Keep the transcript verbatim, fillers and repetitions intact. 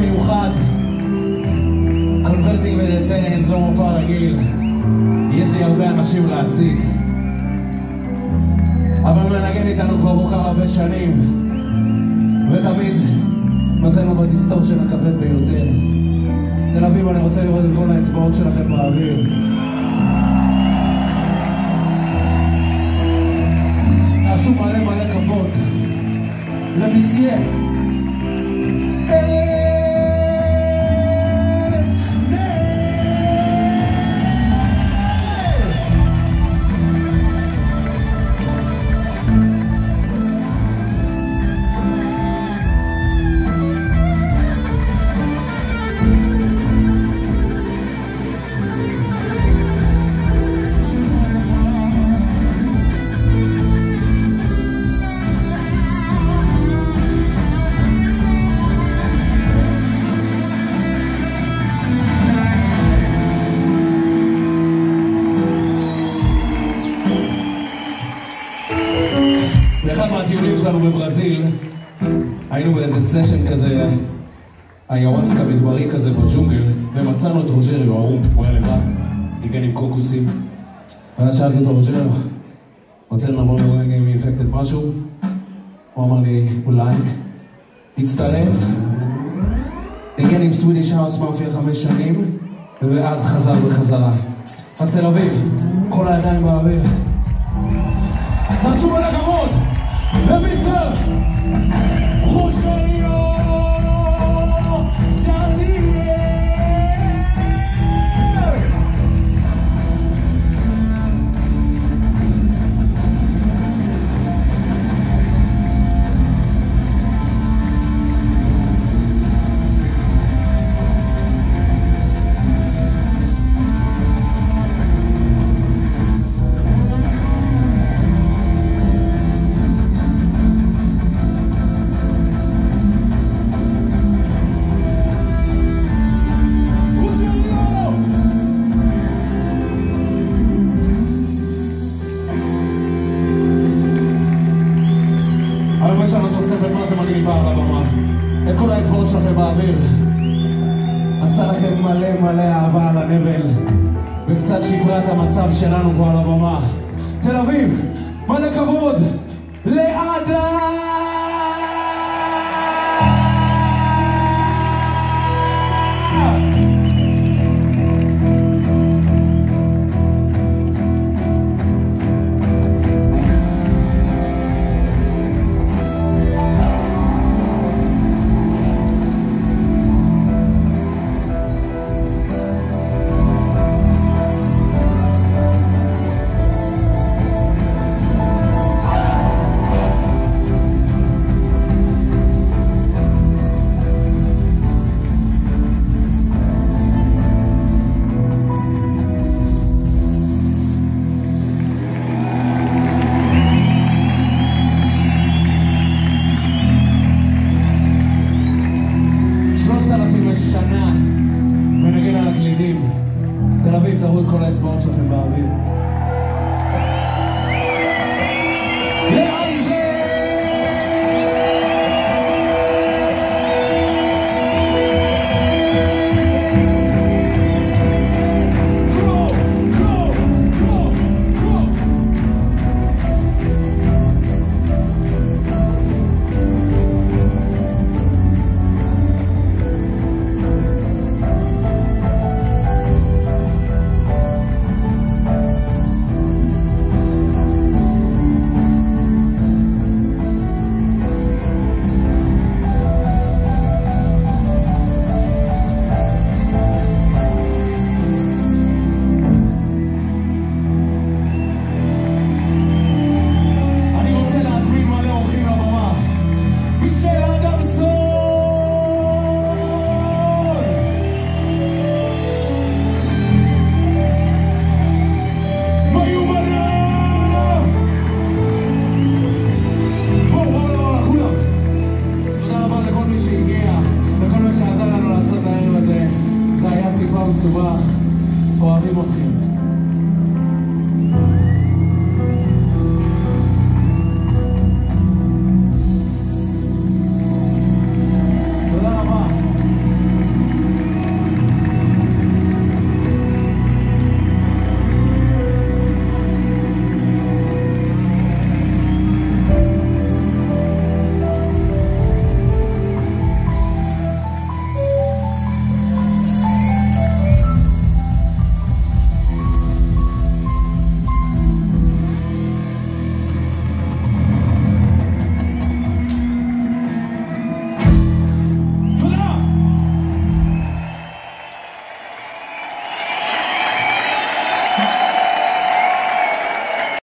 מיוחד. קונברטינג ולציין זו מופע רגיל. יש לי הרבה אנשים להציג, אבל מנגן איתנו כבר מוכר הרבה שנים, ותמיד נותן לו בדיסטורשן הכבד ביותר. תל אביב, אני רוצה לראות את כל האצבעות שלכם באוויר. תעשו מלא מלא כבוד למסייה. באחד מהטיולים שלנו בברזיל היינו באיזה סשן כזה איוואסקה מדברי כזה בג'ונגל, ומצאנו את רוג'ר יוארום, הוא היה לבד, ניגן עם קוקוסים. ואז שאלתי אותו, רוג'ר, רוצה לנבוא לרגע עם אינפקטד משהו? הוא אמר לי, אולי הצטרף, ניגן עם סווידיש האוס מאפיה חמש שנים, ואז חזר בחזרה. אז תל אביב, כל הידיים באוויר, תעשו מלא כבוד למיסטר רוג'ריו סרדיאר. אבל יש לנו תוספת מה זה מגניבה על הבמה. את כל האצבעות שלכם באוויר, עשה לכם מלא מלא אהבה על הנבל, וקצת שיפרה את המצב שלנו פה על הבמה. תל אביב, מלא כבוד לאדם. שנה מנגן על הקלידים. תל אביב, תראו את כל האצבעות שלכם באוויר. אוהבים אתכם.